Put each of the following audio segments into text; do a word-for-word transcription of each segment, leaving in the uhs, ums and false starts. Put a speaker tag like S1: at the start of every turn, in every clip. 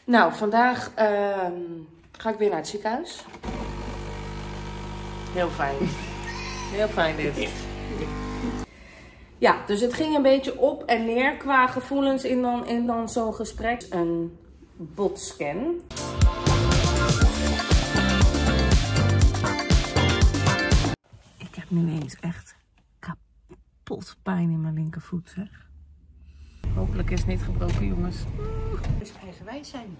S1: Nou, vandaag uh, ga ik weer naar het ziekenhuis. Heel fijn. Heel fijn dit. Ja, dus het ging een beetje op en neer qua gevoelens in dan, in dan zo'n gesprek. Een botscan. Ik heb nu eens echt kapot pijn in mijn linkervoet, zeg. Hopelijk is het niet gebroken, jongens.
S2: Dus eigenwijs zijn.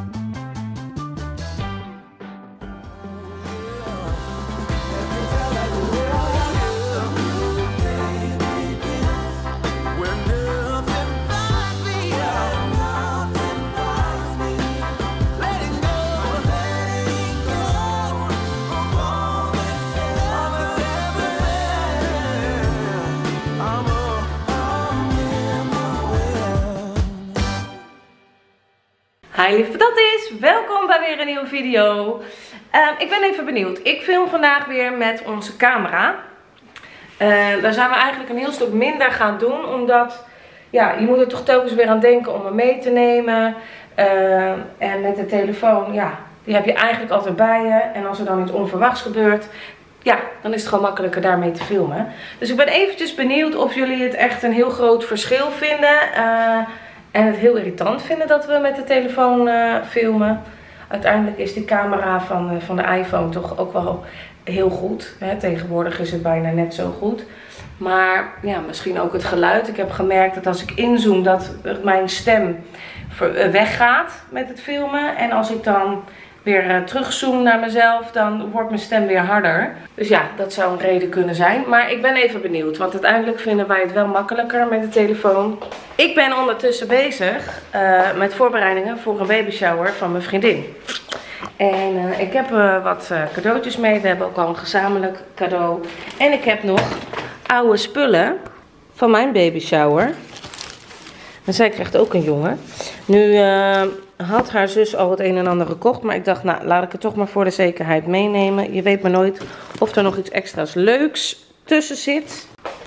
S1: Hi lieve patatjes, welkom bij weer een nieuwe video. Uh, ik ben even benieuwd. Ik film vandaag weer met onze camera. Uh, daar zijn we eigenlijk een heel stuk minder gaan doen. Omdat, ja, je moet er toch telkens weer aan denken om hem mee te nemen. Uh, en met de telefoon, ja, die heb je eigenlijk altijd bij je. En als er dan iets onverwachts gebeurt, ja, dan is het gewoon makkelijker daarmee te filmen. Dus ik ben eventjes benieuwd of jullie het echt een heel groot verschil vinden. Uh, En het heel irritant vinden dat we met de telefoon uh, filmen. Uiteindelijk is die camera van, uh, van de iPhone toch ook wel heel goed. Hè? Tegenwoordig is het bijna net zo goed. Maar ja, misschien ook het geluid. Ik heb gemerkt dat als ik inzoom dat mijn stem weggaat met het filmen. En als ik dan weer uh, terugzoom naar mezelf, dan wordt mijn stem weer harder. Dus ja, dat zou een reden kunnen zijn. Maar ik ben even benieuwd, want uiteindelijk vinden wij het wel makkelijker met de telefoon. Ik ben ondertussen bezig uh, met voorbereidingen voor een baby shower van mijn vriendin. En uh, ik heb uh, wat uh, cadeautjes mee. We hebben ook al een gezamenlijk cadeau. En ik heb nog oude spullen van mijn baby shower. En zij krijgt ook een jongen. Nu uh, had haar zus al het een en ander gekocht. Maar ik dacht, nou, laat ik het toch maar voor de zekerheid meenemen. Je weet maar nooit of er nog iets extra's leuks tussen zit.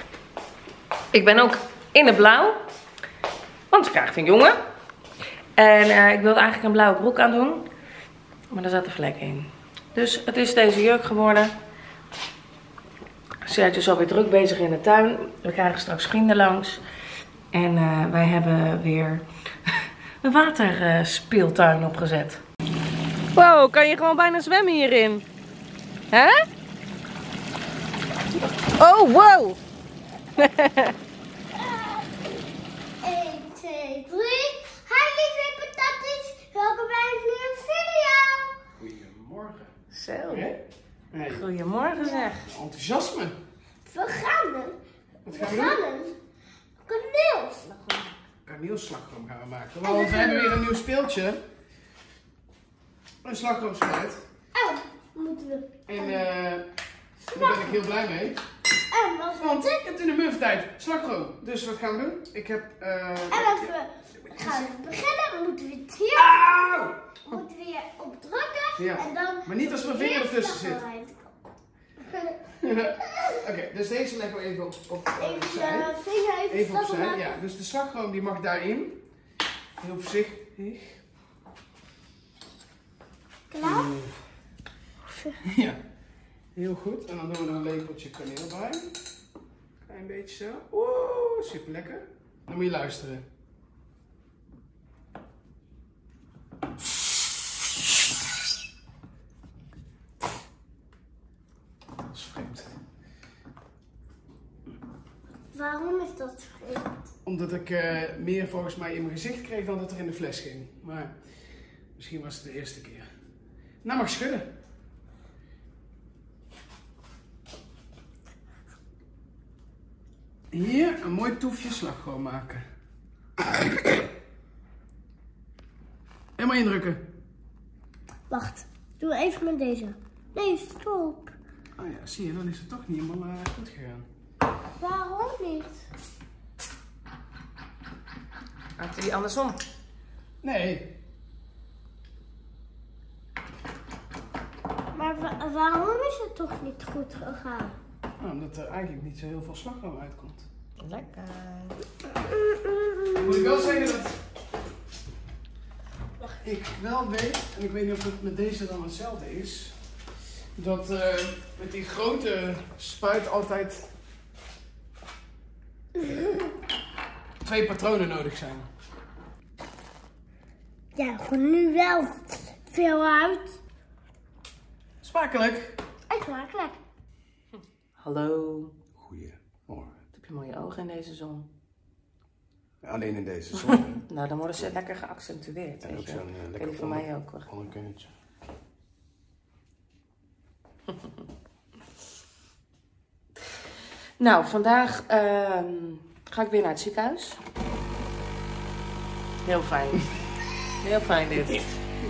S1: Ik ben ook in het blauw. Want ze krijgt een jongen. En uh, ik wilde eigenlijk een blauwe broek aan doen. Maar daar zat een vlek in. Dus het is deze jurk geworden. Sergio is alweer druk bezig in de tuin. We krijgen straks vrienden langs. En uh, wij hebben weer een waterspeeltuin opgezet. Wow, kan je gewoon bijna zwemmen hierin? Hè? Oh, wow!
S3: één, twee, drie. Hi lieve patatjes, welkom bij een nieuwe video.
S2: Goedemorgen.
S1: Zo.
S2: Okay. Hey.
S1: Goedemorgen zeg.
S2: Enthousiasme.
S3: We gaan er.
S2: Wat
S3: We
S2: gaan we
S3: gaan
S2: doen?
S3: er. Kaneelslagroom.
S2: Kaneelslagroom gaan we maken. Want we hebben weer een nieuw speeltje. Een slagroomspijt.
S3: Oh, moeten we.
S2: En uh, daar ben ik heel blij mee.
S3: En wat
S2: Want
S3: we
S2: het is in de muffentijd slagroom. Dus wat gaan we doen? Ik heb... Uh,
S3: En als we gaan beginnen, moeten we het hier.
S2: Auw!
S3: Moeten we hier op drukken.
S2: Ja.
S3: En dan.
S2: Maar niet als mijn vinger ertussen zit. Oké, okay, dus deze leggen we even op, op uh,
S3: Even
S2: opzij.
S3: je vinger even,
S2: Even
S3: slap
S2: opzij,
S3: maken.
S2: ja. Dus de slagroom die mag daarin. Heel voorzichtig.
S3: Klaar?
S2: Ja, heel goed. En dan doen we er een lepeltje kaneel bij. Klein beetje zo. Oeh, super lekker. Dan moet je luisteren. Dat is vreemd.
S3: Waarom is dat vreemd?
S2: Omdat ik uh, meer volgens mij in mijn gezicht kreeg dan dat er in de fles ging. Maar misschien was het de eerste keer. Nou, mag schudden. Hier een mooi toefje slagroom maken. En maar indrukken.
S3: Wacht, doe even met deze. Nee, stop.
S2: Ah ja, zie je, dan is het toch niet helemaal uh, goed gegaan.
S3: Waarom niet?
S1: Maakt hij die andersom?
S2: Nee.
S3: Maar wa waarom is het toch niet goed gegaan?
S2: Nou, omdat er eigenlijk niet zo heel veel slagroom uitkomt.
S1: Lekker.
S2: Dan moet ik wel zeggen dat...
S3: Wacht
S2: ik wel weet, en ik weet niet of het met deze dan hetzelfde is, dat uh, met die grote spuit altijd twee patronen nodig zijn.
S3: Ja, voor nu wel veel uit.
S2: Smakelijk.
S3: En smakelijk.
S1: Hallo.
S4: Goedemorgen.
S1: Wat heb je mooie ogen in deze zon.
S4: Alleen in deze zon.
S1: Nou, dan worden ze lekker geaccentueerd.
S4: En ook zo'n uh, lekker
S1: die voor
S4: onder,
S1: mij ook. Hoor.
S4: onderkunnetje.
S1: Nou, vandaag uh, ga ik weer naar het ziekenhuis. Heel fijn. Heel fijn dit.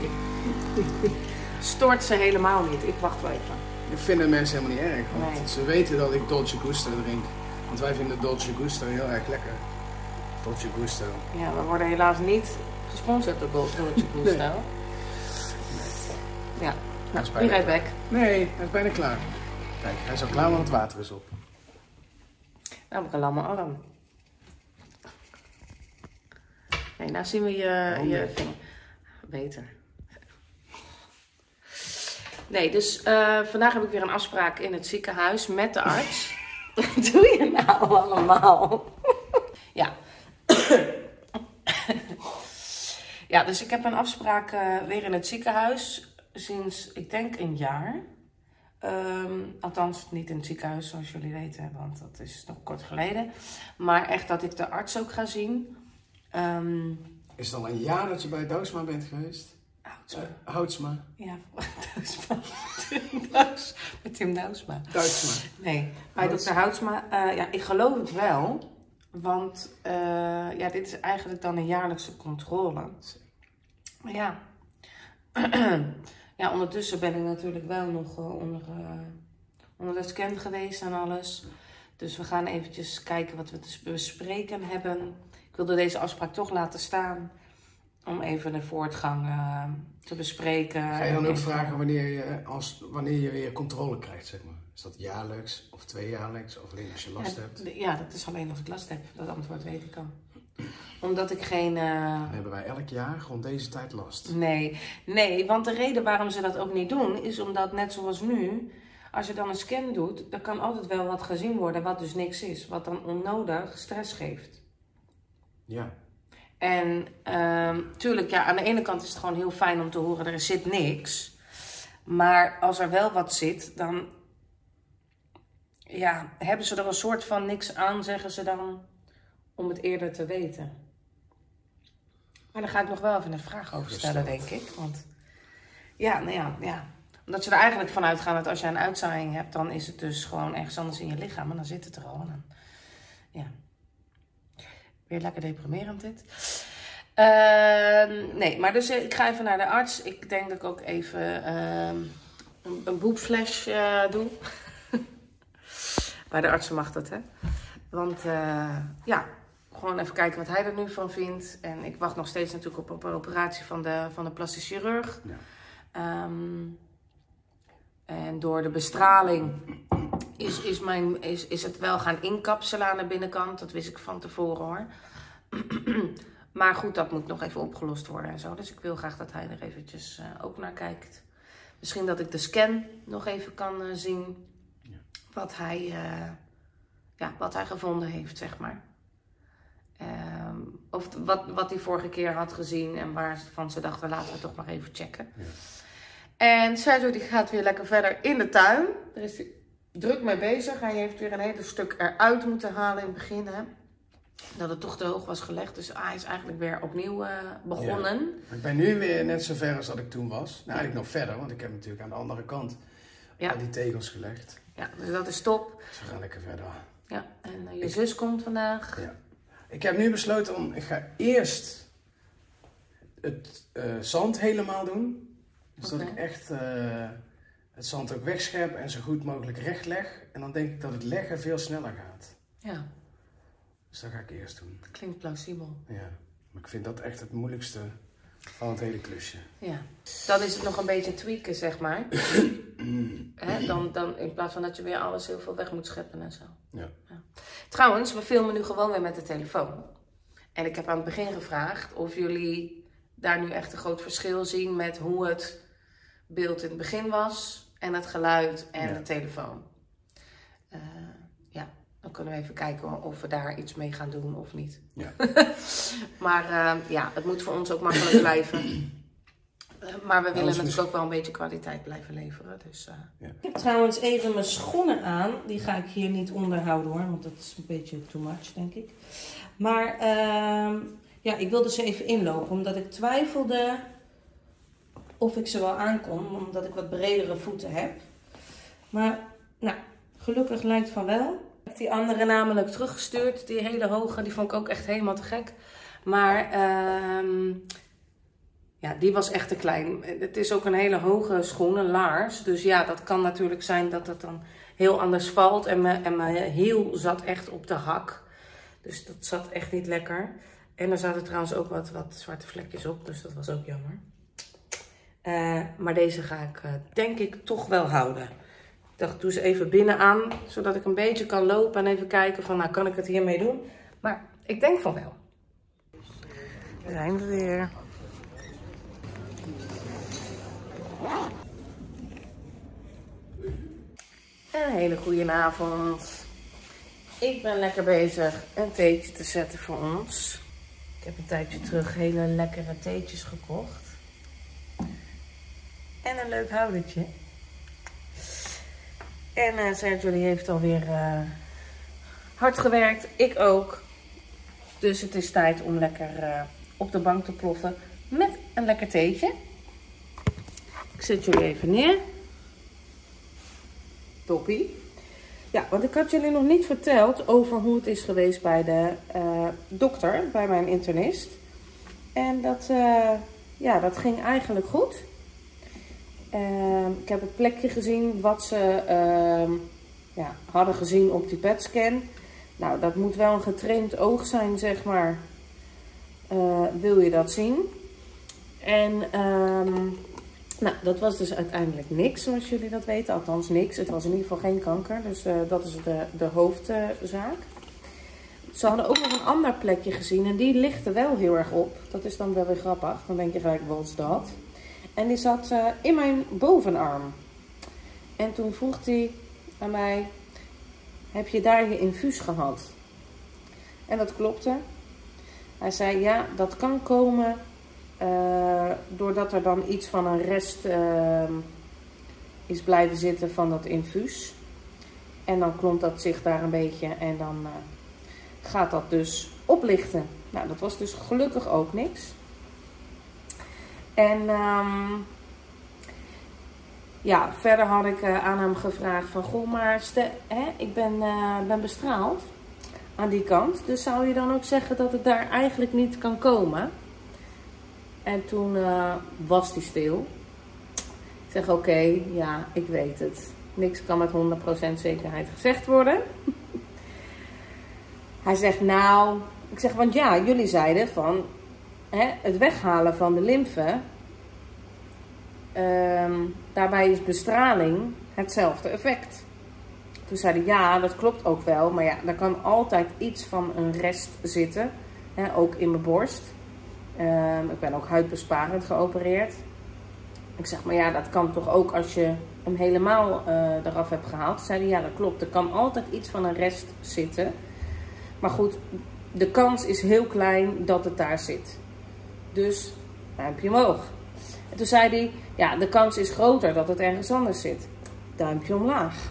S1: Stort ze helemaal niet. Ik wacht wel even.
S2: Dat vinden mensen helemaal niet erg, want
S1: Nee.
S2: ze weten dat ik Dolce Gusto drink. Want wij vinden Dolce Gusto heel erg lekker. Dolce Gusto.
S1: Ja, we worden helaas niet gesponsord door Dolce Gusto.
S2: Nee.
S1: Ja,
S2: Hij is
S1: nou,
S2: bijna
S1: wie rijdt
S2: klaar.
S1: weg?
S2: Nee, hij is bijna klaar. Kijk, hij is al klaar, want het water is op.
S1: Nou heb ik een lamme arm. Nee, nou zien we je,
S2: Oh,
S1: je
S2: nee.
S1: vinger. Beter. Nee, dus uh, vandaag heb ik weer een afspraak in het ziekenhuis met de arts. Wat doe je nou allemaal? Ja. Ja, dus ik heb een afspraak uh, weer in het ziekenhuis sinds, ik denk, een jaar. Um, althans, niet in het ziekenhuis, zoals jullie weten, want dat is nog kort geleden. Maar echt dat ik de arts ook ga zien. Um,
S2: Is het al een jaar dat je bij Douwsma bent geweest?
S1: Houtsma.
S2: Uh, Houtsma.
S1: Ja, Douwsma. Douws, met Tim Douwsma.
S2: Douwsma.
S1: Nee, bij dokter Houtsma. Uh, ja, ik geloof het wel. Want uh, ja, dit is eigenlijk dan een jaarlijkse controle. Maar ja, ja, ondertussen ben ik natuurlijk wel nog uh, onder, uh, onder de scan geweest en alles. Dus we gaan eventjes kijken wat we te bespreken hebben. Ik wilde deze afspraak toch laten staan. Om even de voortgang uh, te bespreken.
S2: Ga je dan ook vragen wanneer je, als, wanneer je weer controle krijgt, zeg maar? Is dat jaarlijks of tweejaarlijks of alleen als je last
S1: ja,
S2: hebt?
S1: Ja, dat is alleen als ik last heb. Dat antwoord weet ik al. Omdat ik geen... Uh...
S2: Dan hebben wij elk jaar rond deze tijd last.
S1: Nee, nee, want de reden waarom ze dat ook niet doen, is omdat net zoals nu, als je dan een scan doet, dan kan altijd wel wat gezien worden wat dus niks is. Wat dan onnodig stress geeft.
S2: Ja.
S1: En uh, tuurlijk, ja, aan de ene kant is het gewoon heel fijn om te horen, er zit niks. Maar als er wel wat zit, dan ja, hebben ze er een soort van niks aan, zeggen ze dan, om het eerder te weten. Maar daar ga ik nog wel even een vraag over stellen, denk ik. Want ja, nou ja, ja. Omdat ze er eigenlijk van uitgaan dat als je een uitzaaiing hebt, dan is het dus gewoon ergens anders in je lichaam. En dan zit het er al. En dan, ja. Weer lekker deprimerend dit. Uh, nee, maar dus ik ga even naar de arts. Ik denk dat ik ook even uh, een, een boepflash uh, doe. Bij de artsen mag dat, hè. Want uh, ja, gewoon even kijken wat hij er nu van vindt. En ik wacht nog steeds natuurlijk op, op een operatie van de, van de plastisch chirurg. Ja. Um, en door de bestraling is, is, mijn, is, is het wel gaan inkapselen aan de binnenkant. Dat wist ik van tevoren, hoor. Maar goed, dat moet nog even opgelost worden en zo. Dus ik wil graag dat hij er eventjes uh, ook naar kijkt. Misschien dat ik de scan nog even kan uh, zien. Ja. Wat hij, uh, ja, wat hij gevonden heeft, zeg maar. Um, of wat, wat hij vorige keer had gezien en waarvan ze dachten, laten we toch maar even checken. Ja. En Sergio die gaat weer lekker verder in de tuin. Daar is hij druk mee bezig. Hij heeft weer een hele stuk eruit moeten halen in het begin, hè. Dat het toch te hoog was gelegd. Dus hij is eigenlijk weer opnieuw uh, begonnen.
S2: Ja. Ik ben nu weer net zo ver als dat ik toen was. Nou, eigenlijk nog verder, want ik heb natuurlijk aan de andere kant ja. al die tegels gelegd.
S1: Ja, dus dat is top.
S2: Dus we gaan lekker verder.
S1: Ja, en uh, je ik, zus komt vandaag.
S2: Ja. Ik heb nu besloten om, ik ga eerst het uh, zand helemaal doen. Dus okay. dat ik echt uh, het zand ook wegschep en zo goed mogelijk recht leg. En dan denk ik dat het leggen veel sneller gaat.
S1: Ja.
S2: Dus dat ga ik eerst doen.
S1: Klinkt plausibel.
S2: Ja, maar ik vind dat echt het moeilijkste van het hele klusje.
S1: Ja, dan is het nog een beetje tweaken, zeg maar. Hè? Dan, dan, in plaats van dat je weer alles heel veel weg moet scheppen en zo.
S2: Ja.
S1: Ja. Trouwens, we filmen nu gewoon weer met de telefoon. En ik heb aan het begin gevraagd of jullie daar nu echt een groot verschil zien met hoe het beeld in het begin was en het geluid en ja. de telefoon. Uh, ja, dan kunnen we even kijken of we daar iets mee gaan doen of niet. Ja. Maar uh, ja, het moet voor ons ook makkelijk blijven. Uh, maar we willen ja, natuurlijk ook wel een beetje kwaliteit blijven leveren. Dus, uh... ja. Ik heb trouwens even mijn schoenen aan. Die ga ik hier niet onderhouden hoor, want dat is een beetje too much denk ik. Maar uh, ja, ik wilde ze even inlopen omdat ik twijfelde of ik ze wel aankom, omdat ik wat bredere voeten heb. Maar nou, gelukkig lijkt van wel. Ik heb die andere namelijk teruggestuurd. Die hele hoge, die vond ik ook echt helemaal te gek. Maar uh, ja, die was echt te klein. Het is ook een hele hoge schoen, een laars. Dus ja, dat kan natuurlijk zijn dat het dan heel anders valt. En mijn, en mijn hiel zat echt op de hak. Dus dat zat echt niet lekker. En er zaten trouwens ook wat, wat zwarte vlekjes op. Dus dat was ook jammer. Uh, maar deze ga ik uh, denk ik toch wel houden. Ik dacht, doe ze even binnen aan. Zodat ik een beetje kan lopen en even kijken van, nou kan ik het hiermee doen. Maar ik denk van wel. We zijn er weer. Een hele goede avond. Ik ben lekker bezig een theetje te zetten voor ons. Ik heb een tijdje terug hele lekkere theetjes gekocht. En een leuk houdertje. En uh, Sergio die heeft alweer uh, hard gewerkt. Ik ook. Dus het is tijd om lekker uh, op de bank te ploffen met een lekker theetje. Ik zet jullie even neer. Toppie. Ja, want ik had jullie nog niet verteld over hoe het is geweest bij de uh, dokter, bij mijn internist. En dat, uh, ja, dat ging eigenlijk goed. Uh, ik heb het plekje gezien wat ze uh, ja, hadden gezien op die P E T-scan. Nou, dat moet wel een getraind oog zijn, zeg maar. Uh, wil je dat zien? En um, nou, dat was dus uiteindelijk niks, zoals jullie dat weten. Althans niks. Het was in ieder geval geen kanker. Dus uh, dat is de, de hoofdzaak. Ze hadden ook nog een ander plekje gezien. En die lichtte wel heel erg op. Dat is dan wel weer grappig. Dan denk je gelijk, wat is dat? En die zat uh, in mijn bovenarm. En toen vroeg hij aan mij, heb je daar je infuus gehad? En dat klopte. Hij zei, ja, dat kan komen uh, doordat er dan iets van een rest uh, is blijven zitten van dat infuus. En dan klont dat zich daar een beetje en dan uh, gaat dat dus oplichten. Nou, dat was dus gelukkig ook niks. En um, ja, verder had ik uh, aan hem gevraagd van, goh, maar stel, hè, ik ben, uh, ben bestraald aan die kant. Dus zou je dan ook zeggen dat het daar eigenlijk niet kan komen? En toen uh, was hij stil. Ik zeg, oké, okay, ja, ik weet het. Niks kan met honderd procent zekerheid gezegd worden. Hij zegt, nou, ik zeg, want ja, jullie zeiden van, hè, het weghalen van de lymfe, um, daarbij is bestraling hetzelfde effect. Toen zei hij, ja, dat klopt ook wel, maar ja, er kan altijd iets van een rest zitten, hè, ook in mijn borst. Um, ik ben ook huidbesparend geopereerd. Ik zeg, maar ja, dat kan toch ook als je hem helemaal uh, eraf hebt gehaald. Toen zei hij, ja, dat klopt, er kan altijd iets van een rest zitten. Maar goed, de kans is heel klein dat het daar zit. Dus, duimpje omhoog. En toen zei hij, ja, de kans is groter dat het ergens anders zit. Duimpje omlaag.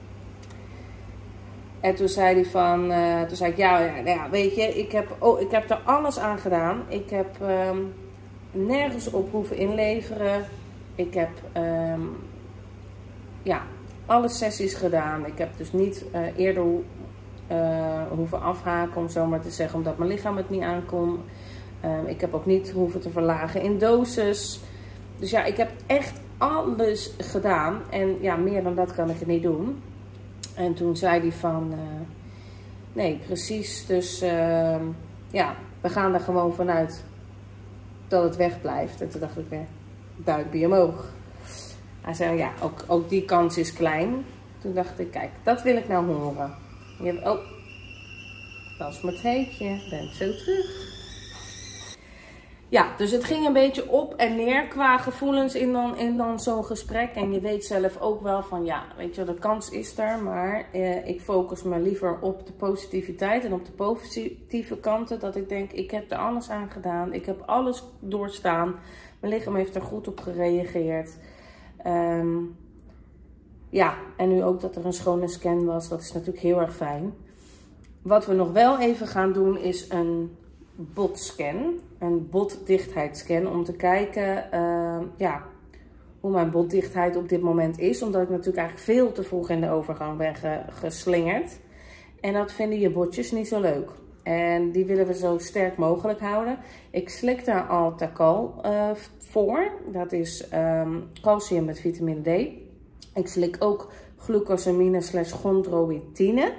S1: En toen zei hij van, uh, toen zei ik, ja, ja, ja, weet je, ik heb, oh, ik heb er alles aan gedaan. Ik heb um, nergens op hoeven inleveren. Ik heb, um, ja, alle sessies gedaan. Ik heb dus niet uh, eerder uh, hoeven afhaken, om zo maar te zeggen, omdat mijn lichaam het niet aankon. Um, ik heb ook niet hoeven te verlagen in dosis. Dus ja, ik heb echt alles gedaan. En ja, meer dan dat kan ik er niet doen. En toen zei hij van, uh, nee, precies. Dus uh, ja, we gaan er gewoon vanuit dat het wegblijft. En toen dacht ik weer, duimpje omhoog. Hij zei, ja, ook, ook die kans is klein. Toen dacht ik, kijk, dat wil ik nou horen. Je hebt, oh, dat is mijn theetje. Ben zo terug. Ja, dus het ging een beetje op en neer qua gevoelens in dan, in dan zo'n gesprek. En je weet zelf ook wel van, ja, weet je, de kans is er. Maar eh, ik focus me liever op de positiviteit en op de positieve kanten. Dat ik denk, ik heb er alles aan gedaan. Ik heb alles doorstaan. Mijn lichaam heeft er goed op gereageerd. Um, ja, en nu ook dat er een schone scan was. Dat is natuurlijk heel erg fijn. Wat we nog wel even gaan doen is een botscan. Een botdichtheidsscan. Om te kijken uh, ja, hoe mijn botdichtheid op dit moment is. Omdat ik natuurlijk eigenlijk veel te vroeg in de overgang ben ge geslingerd. En dat vinden je botjes niet zo leuk. En die willen we zo sterk mogelijk houden. Ik slik daar Altacal uh, voor. Dat is um, calcium met vitamine D. Ik slik ook glucosamine slash chondroïtine.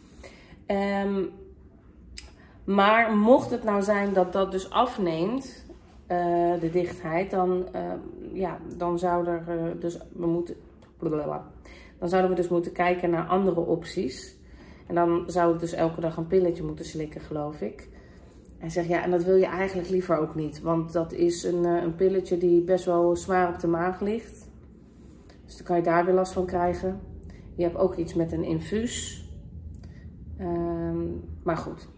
S1: Um, maar mocht het nou zijn dat dat dus afneemt, uh, de dichtheid, dan, uh, ja, dan, zou er, uh, dus, we moeten, blablabla. dan zouden we dus moeten kijken naar andere opties. En dan zou ik dus elke dag een pilletje moeten slikken, geloof ik. En zeg ja, en dat wil je eigenlijk liever ook niet. Want dat is een, een pilletje die best wel zwaar op de maag ligt. Dus dan kan je daar weer last van krijgen. Je hebt ook iets met een infuus. Um, maar goed.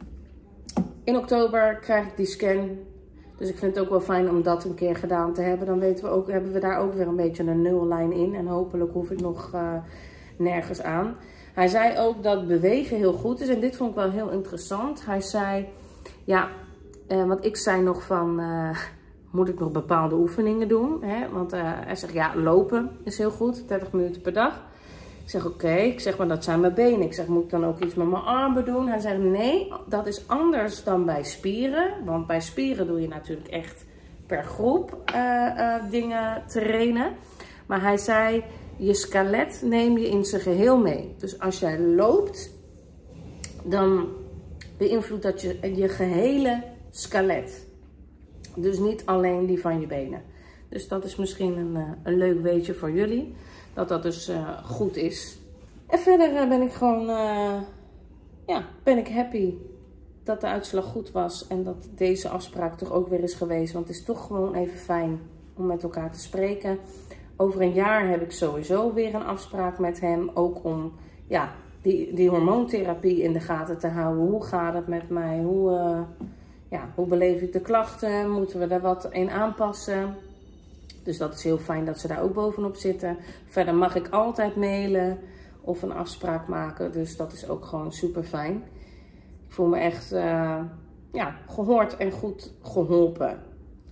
S1: In oktober krijg ik die scan. Dus ik vind het ook wel fijn om dat een keer gedaan te hebben. Dan weten we ook, hebben we daar ook weer een beetje een nullijn in. En hopelijk hoef ik nog uh, nergens aan. Hij zei ook dat bewegen heel goed is. En dit vond ik wel heel interessant. Hij zei, ja, uh, want ik zei nog van, uh, moet ik nog bepaalde oefeningen doen? Hè? Want uh, hij zegt, ja, lopen is heel goed, dertig minuten per dag. Ik zeg, oké, okay. Ik zeg, maar dat zijn mijn benen. Ik zeg, moet ik dan ook iets met mijn armen doen? Hij zegt, nee, dat is anders dan bij spieren. Want bij spieren doe je natuurlijk echt per groep uh, uh, dingen trainen. Maar hij zei, je skelet neem je in zijn geheel mee. Dus als jij loopt, dan beïnvloedt dat je, je gehele skelet. Dus niet alleen die van je benen. Dus dat is misschien een, een leuk weetje voor jullie. Dat dat dus uh, goed is. En verder uh, ben ik gewoon, uh, ja, ben ik happy dat de uitslag goed was. En dat deze afspraak toch ook weer is geweest. Want het is toch gewoon even fijn om met elkaar te spreken. Over een jaar heb ik sowieso weer een afspraak met hem. Ook om, ja, die, die hormoontherapie in de gaten te houden. Hoe gaat het met mij? Hoe, uh, ja, hoe beleef ik de klachten? Moeten we daar wat in aanpassen? Dus dat is heel fijn dat ze daar ook bovenop zitten. Verder mag ik altijd mailen of een afspraak maken. Dus dat is ook gewoon super fijn. Ik voel me echt uh, ja, gehoord en goed geholpen.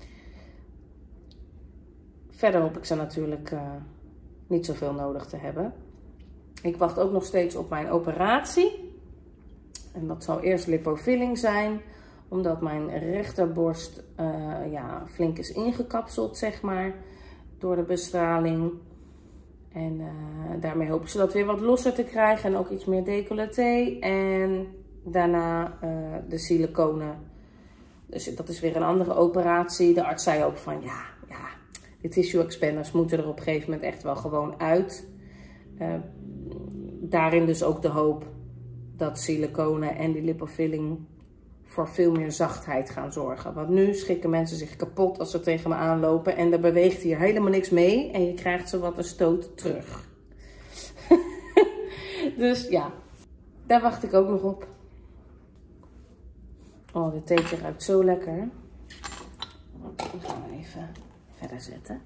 S1: Verder hoop ik ze natuurlijk uh, niet zoveel nodig te hebben. Ik wacht ook nog steeds op mijn operatie. En dat zal eerst lipofilling zijn. Omdat mijn rechterborst uh, ja, flink is ingekapseld, zeg maar. Door de bestraling. En uh, daarmee hopen ze dat weer wat losser te krijgen. En ook iets meer decolleté. En daarna uh, de siliconen. Dus dat is weer een andere operatie. De arts zei ook van ja, ja, de tissue expanders moeten er op een gegeven moment echt wel gewoon uit. Uh, daarin dus ook de hoop dat siliconen en die lipofilling voor veel meer zachtheid gaan zorgen. Want nu schikken mensen zich kapot als ze tegen me aanlopen. En er beweegt hier helemaal niks mee. En je krijgt zo wat een stoot terug. Dus ja, daar wacht ik ook nog op. Oh, dit theetje ruikt zo lekker. Die gaan we even verder zetten.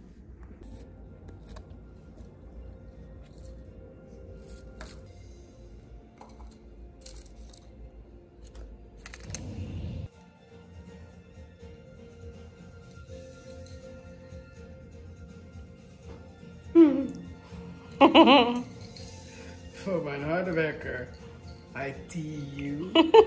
S2: Voor mijn harde werker. I T U.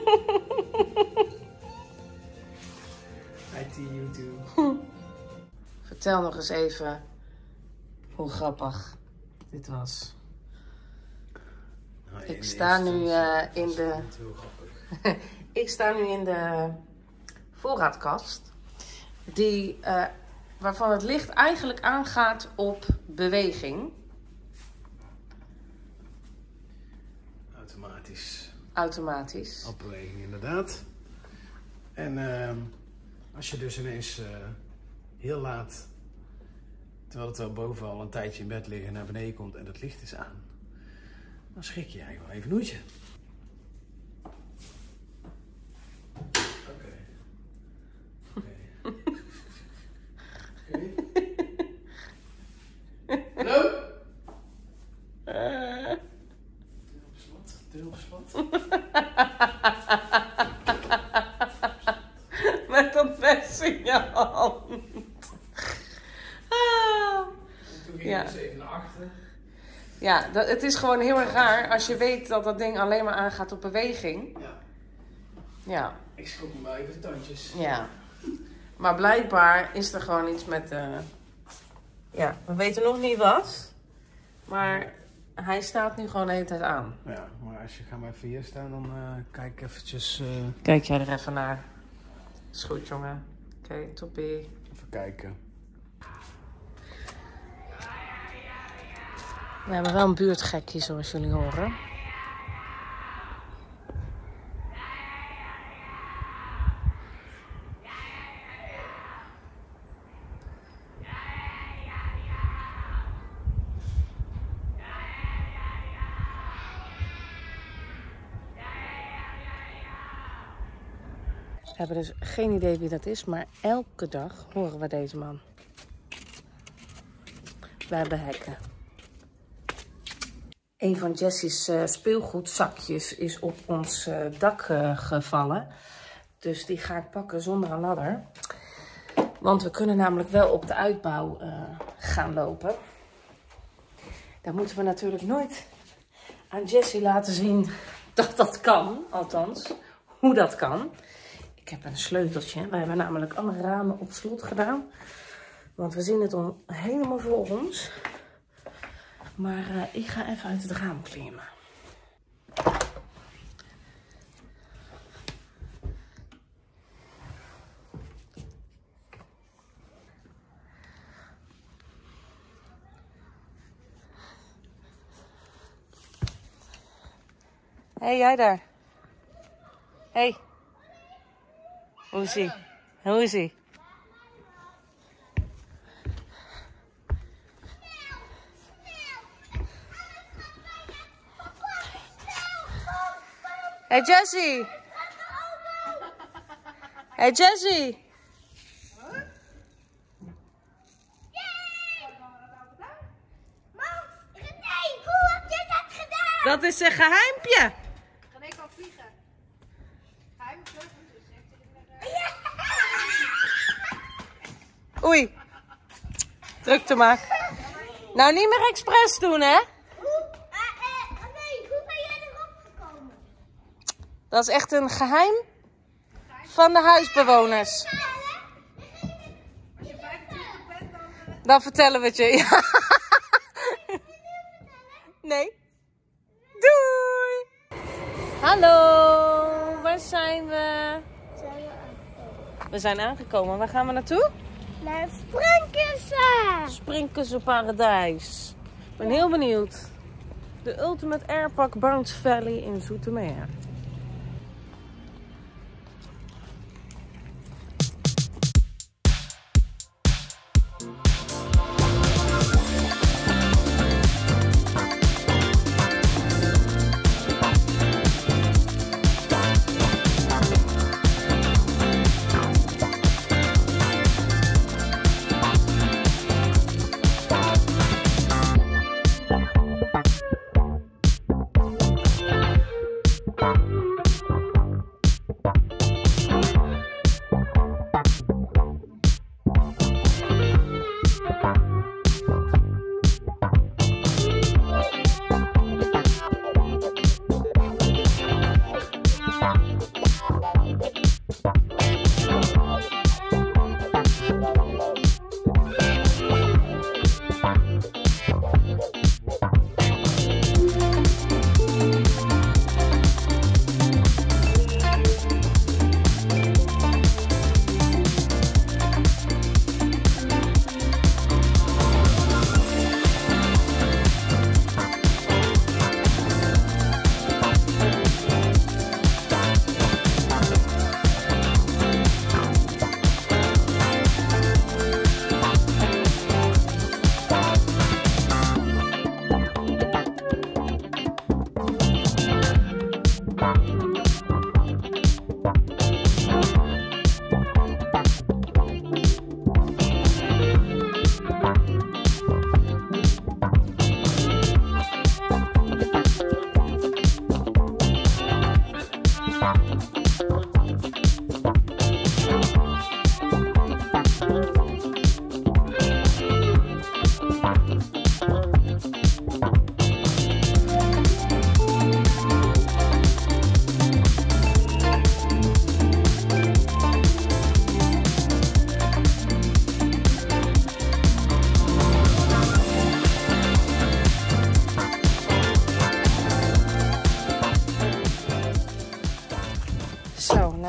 S2: I T U too.
S1: Vertel nog eens even hoe grappig dit was.
S2: Nou,
S1: ik sta nu uh, in de. ik sta nu in de voorraadkast. Die, uh, waarvan het licht eigenlijk aangaat op beweging.
S2: Automatisch.
S1: Automatisch.
S2: Op beweging inderdaad. En uh, Als je dus ineens uh, heel laat, terwijl het er boven al een tijdje in bed liggen, naar beneden komt en het licht is aan, dan schrik je eigenlijk wel even een hoedje. Oké. Oké. Hallo? Deur op slot, deur op slot.
S1: Met dat mes in je hand. Ah.
S2: En toen ging
S1: Ja.
S2: ik dus even naar achteren.
S1: Ja, dat, het is gewoon heel erg raar als je weet dat dat ding alleen maar aangaat op beweging.
S2: Ja,
S1: Ja,
S2: ik schrok me wel even de tandjes.
S1: ja. Maar blijkbaar is er gewoon iets met... Uh... Ja, we weten nog niet wat. Maar hij staat nu gewoon de hele tijd aan.
S2: Ja, maar als je ga maar even hier staan, dan uh, kijk eventjes... Uh...
S1: Kijk jij er even naar. Is goed, jongen. Oké, okay, toppie.
S2: Even kijken.
S1: We hebben wel een buurtgekje, zoals jullie horen. We hebben dus geen idee wie dat is, maar elke dag horen we deze man. We hebben hekken. Een van Jessie's uh, speelgoedzakjes is op ons uh, dak uh, gevallen. Dus die ga ik pakken zonder een ladder. Want we kunnen namelijk wel op de uitbouw uh, gaan lopen. Daar moeten we natuurlijk nooit aan Jessie laten zien dat dat kan. Althans, hoe dat kan. Ik heb een sleuteltje. We hebben namelijk alle ramen op slot gedaan. Want we zien het al helemaal voor ons. Maar uh, ik ga even uit het raam klimmen. Hé, hey, jij daar. Hé. Hey. Hoe is ie? Hoe is ie? Hey Jessie! Hey Jessie!
S3: Nee, hoe heb je dat gedaan?
S1: Dat is een geheimpje!
S5: René kan vliegen. Geheime vleugels dus.
S1: Oei! Drukte maar. Nou, niet meer expres doen, hè?
S3: Hoe, uh, uh, nee, hoe ben jij erop gekomen?
S1: Dat is echt een geheim van de huisbewoners.
S5: Als je vijfentwintig bent, dan... Uh...
S1: Dan vertellen we het je. Ja. Nee. Doei! Hallo, waar zijn we? We zijn aangekomen. Waar gaan we naartoe?
S3: Naar Springkussen!
S1: Springkussenparadijs. Ik ben heel benieuwd. De Ultimate Airpark Bounce Valley in Zoetermeer. Bye.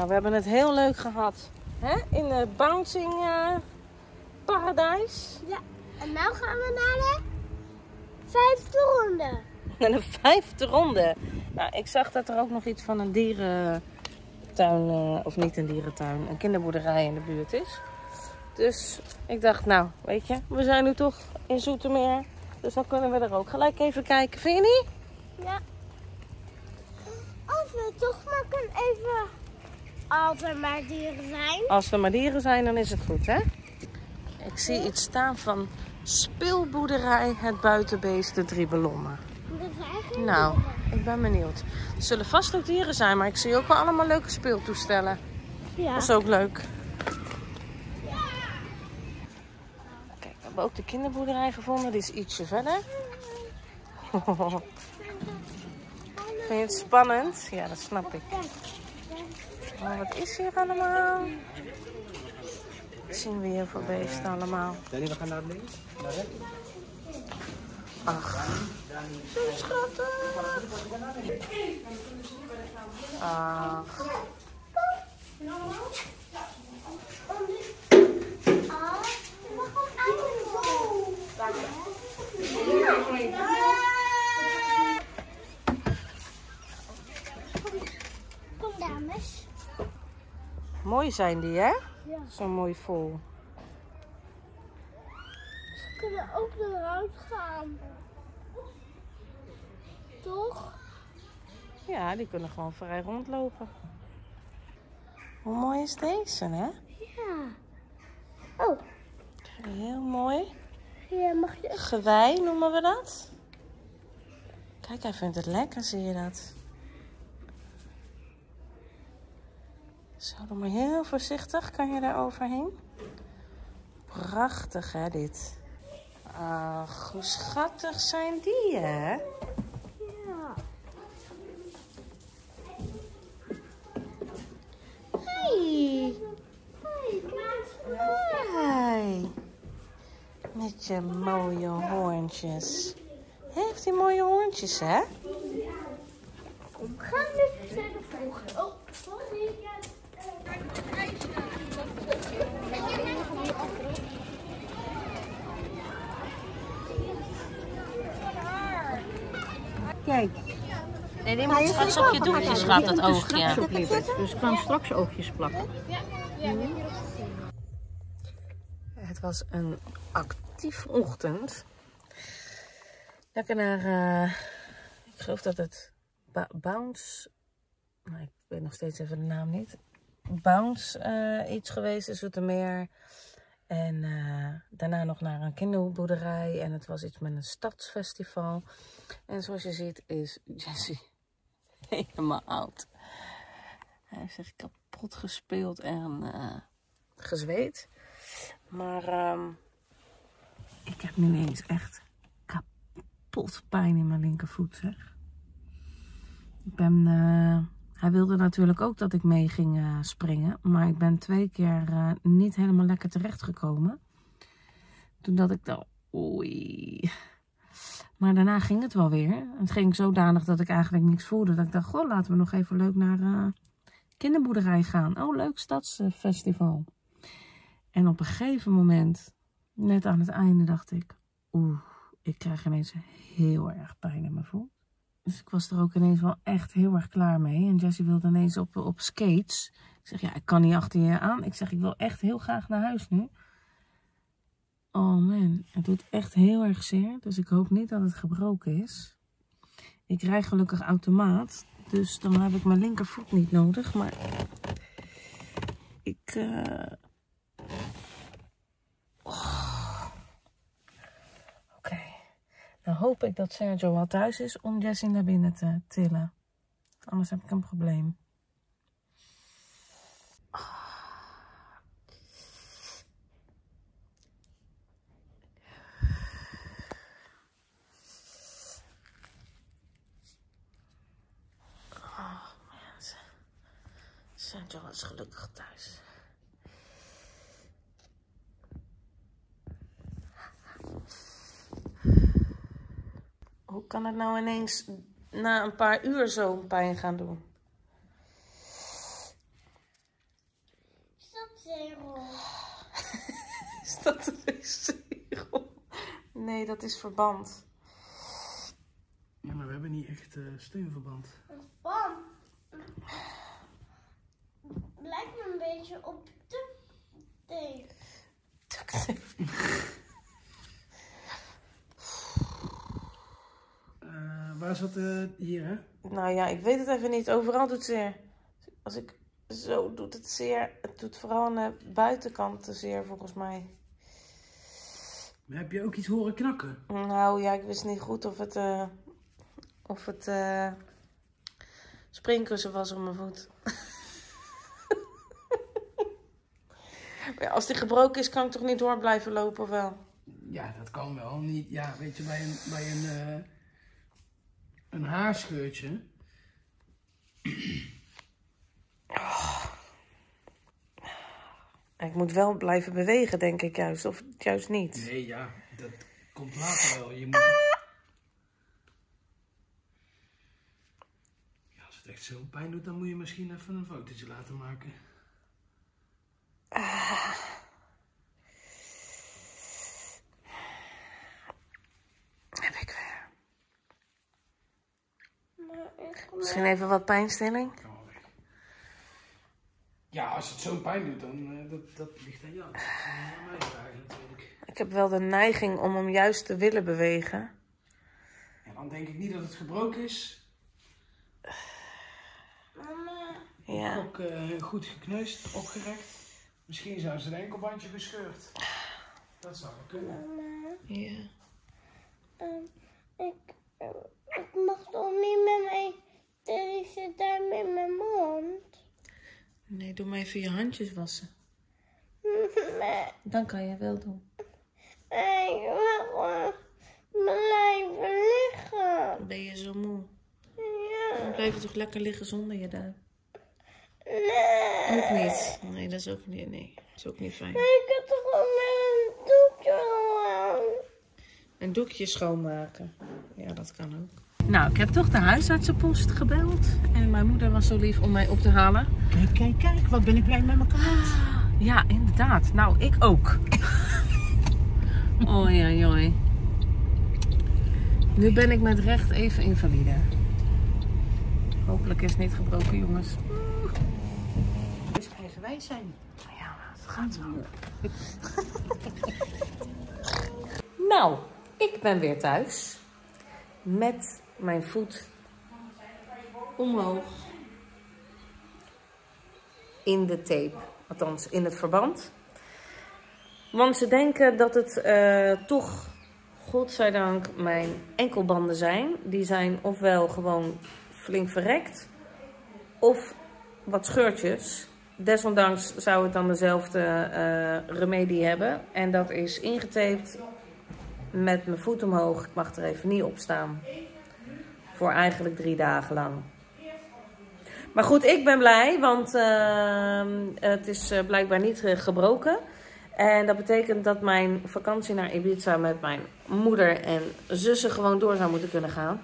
S1: Nou, we hebben het heel leuk gehad. Hè? In de bouncing uh, paradijs.
S3: Ja, en nu gaan we naar de vijfde ronde.
S1: Naar de vijfde ronde. Nou, ik zag dat er ook nog iets van een dierentuin, uh, of niet een dierentuin, een kinderboerderij in de buurt is. Dus ik dacht, nou, weet je, we zijn nu toch in Zoetermeer. Dus dan kunnen we er ook gelijk even kijken. Vind je niet?
S3: Ja. Als we toch maar kunnen even... Als er maar dieren zijn.
S1: Als er maar dieren zijn, dan is het goed, hè? Ik zie iets staan van speelboerderij Het Buitenbeest de Drie Ballonnen.
S3: Dat is eigenlijk
S1: Nou, ik ben benieuwd. Er zullen vast ook dieren zijn, maar ik zie ook wel allemaal leuke speeltoestellen.
S3: Ja.
S1: Dat is ook leuk. Kijk, we hebben ook de kinderboerderij gevonden. Die is ietsje verder. Vind je het spannend? Ja, dat snap ik. Maar wat is hier allemaal? Wat zien we hier voor beesten allemaal?
S2: Danny, we gaan naar links. Naar rechts.
S1: Ach, zo schattig. Ach.
S3: Kom dames.
S1: Mooi zijn die, hè?
S3: Ja.
S1: Zo mooi vol.
S3: Ze kunnen ook eruit gaan. Toch?
S1: Ja, die kunnen gewoon vrij rondlopen. Hoe mooi is deze, hè?
S3: Ja. Oh,
S1: Heel mooi.
S3: hier mag je...
S1: Gewei noemen we dat. Kijk, hij vindt het lekker, zie je dat? Zo, doe maar heel voorzichtig. Kan je daar overheen? Prachtig, hè, dit. Ach, hoe schattig zijn die, hè?
S3: Ja.
S1: Hey.
S3: Hey, kijk.
S1: Hey. Met je mooie hoorntjes. Heeft hij mooie hoorntjes, hè?
S3: Kom, we gaan nu naar de volgende. Oh, sorry.
S6: Kijk.
S1: Nee, die moet straks op je doekjes gaat, dat oogje.
S6: Op, lieverd. Dus ik kan straks oogjes plakken.
S1: Het was een actief ochtend. Lekker naar, uh, ik geloof dat het ba Bounce, nou, ik weet nog steeds even de naam niet. Bounce uh, iets geweest in Zoetermeer. En uh, daarna nog naar een kinderboerderij. En het was iets met een stadsfestival. En zoals je ziet is Jessie helemaal oud. Hij heeft zich kapot gespeeld en uh, gezweet. Maar um, ik heb nu eens echt kapot pijn in mijn linkervoet, zeg. Ik ben... Uh, hij wilde natuurlijk ook dat ik mee ging uh, springen. Maar ik ben twee keer uh, niet helemaal lekker terechtgekomen. Toen dacht ik dan, oei. Maar daarna ging het wel weer. Het ging zodanig dat ik eigenlijk niks voelde. Dat ik dacht, goh, laten we nog even leuk naar uh, kinderboerderij gaan. Oh, leuk stadsfestival. En op een gegeven moment, net aan het einde, dacht ik, oeh, ik krijg ineens heel erg pijn in mijn voet. Dus ik was er ook ineens wel echt heel erg klaar mee. En Jessie wilde ineens op, op skates. Ik zeg, ja, ik kan niet achter je aan. Ik zeg, ik wil echt heel graag naar huis nu. Oh man, het doet echt heel erg zeer. Dus ik hoop niet dat het gebroken is. Ik rij gelukkig automaat. Dus dan heb ik mijn linkervoet niet nodig. Maar ik... Uh... Oh. Oké. Okay. Dan hoop ik dat Sergio wel thuis is om Jessie naar binnen te tillen. Anders heb ik een probleem. Oh, mensen. Sergio is gelukkig thuis. Hoe kan het nou ineens na een paar uur zo'n pijn gaan doen? dat is Nee, dat is verband.
S2: Ja, maar we hebben niet echt uh, steunverband.
S3: Bam. Lijkt me een beetje op de tape.
S2: uh, waar zat uh, hier, hè?
S1: Nou ja, ik weet het even niet. Overal doet het zeer. Als ik zo doet het zeer. Het doet vooral aan de buitenkant zeer, volgens mij.
S2: Maar heb je ook iets horen knakken?
S1: Nou ja, ik wist niet goed of het, uh, of het uh, springkussen was op mijn voet. Maar ja, als die gebroken is, kan ik toch niet door blijven lopen, of wel?
S2: Ja, dat kan wel. Niet, ja, weet je, bij een, bij een, uh, een haarscheurtje.
S1: Oh. Ik moet wel blijven bewegen, denk ik juist. Of juist niet.
S2: Nee, ja, dat komt later wel. Je moet... Ja, als het echt zo'n pijn doet, dan moet je misschien even een fotootje laten maken.
S1: Ah. Heb ik weer. Misschien even wat pijnstilling?
S2: Ja, als het zo'n pijn doet, dan uh, dat, dat ligt aan jou. Dat is aan mij vragen natuurlijk.
S1: Ik heb wel de neiging om hem juist te willen bewegen.
S2: Ja, dan denk ik niet dat het gebroken is.
S3: Mama.
S1: Ja.
S2: Ook uh, goed gekneusd, opgerekt. Misschien zou ze een enkelbandje gescheurd. Dat zou wel kunnen.
S3: Mama.
S1: Ja.
S3: Um, ik, uh, ik mag toch niet met mijn deze duim in mijn mond?
S1: Nee, doe maar even je handjes wassen.
S3: Nee,
S1: Dan kan je wel doen.
S3: nee, ik wil gewoon blijven liggen.
S1: Ben je zo moe?
S3: Ja.
S1: Dan blijf je toch lekker liggen zonder je duim?
S3: Nee.
S1: Ook niet. Nee, dat is ook niet, nee. Dat is ook niet fijn.
S3: Ik heb toch gewoon met een doekje gewoon.
S1: Een doekje schoonmaken. Ja, dat kan ook. Nou, ik heb toch de huisartsenpost gebeld. En mijn moeder was zo lief om mij op te halen.
S6: Kijk, kijk, kijk. Wat ben ik blij met mijn klant.
S1: Ja, inderdaad. Nou, ik ook. Oei, oei, oei. Nu ben ik met recht even invalide. Hopelijk is het niet gebroken, jongens.
S6: Dus eigenwijs zijn.
S1: Ja, het gaat zo. Nou, ik ben weer thuis. Met mijn voet omhoog. In de tape. Althans, in het verband. Want ze denken dat het uh, toch, godzijdank, mijn enkelbanden zijn. Die zijn ofwel gewoon flink verrekt. Of wat scheurtjes. Desondanks zou het dan dezelfde uh, remedie hebben. En dat is ingetaped met mijn voet omhoog. Ik mag er even niet op staan. Voor eigenlijk drie dagen lang. Maar goed, ik ben blij, want uh, het is uh, blijkbaar niet uh, gebroken. En dat betekent dat mijn vakantie naar Ibiza met mijn moeder en zussen gewoon door zou moeten kunnen gaan.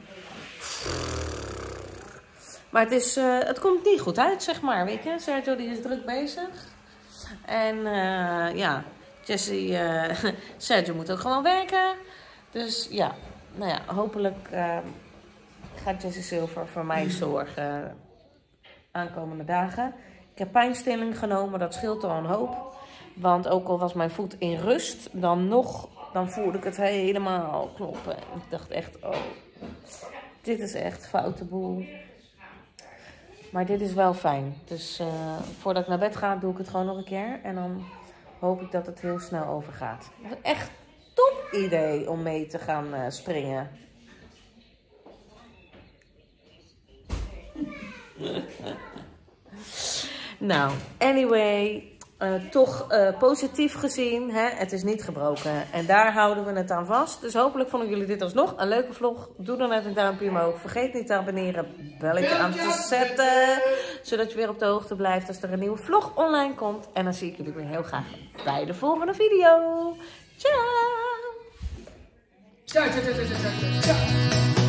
S1: Maar het, is, uh, het komt niet goed uit, zeg maar. Weet je, Sergio die is druk bezig. En uh, ja, Jessie, uh, Sergio moet ook gewoon werken. Dus ja, nou ja, hopelijk uh, gaat Jessie Silver voor mij zorgen aankomende dagen. Ik heb pijnstilling genomen, dat scheelt al een hoop. Want ook al was mijn voet in rust, dan nog, dan voelde ik het helemaal kloppen. En ik dacht echt, oh, dit is echt foute boel. Maar dit is wel fijn. Dus uh, voordat ik naar bed ga, doe ik het gewoon nog een keer. En dan hoop ik dat het heel snel overgaat. Het is echt top idee om mee te gaan uh, springen. Nou, anyway, uh, toch uh, positief gezien, hè? Het is niet gebroken. En daar houden we het aan vast. Dus hopelijk vonden jullie dit alsnog een leuke vlog. Doe dan even een duimpje omhoog. Vergeet niet te abonneren, belletje aan te zetten. Zodat je weer op de hoogte blijft als er een nieuwe vlog online komt. En dan zie ik jullie weer heel graag bij de volgende video. Ciao!
S2: Ciao, ciao, ciao, ciao, ciao, ciao.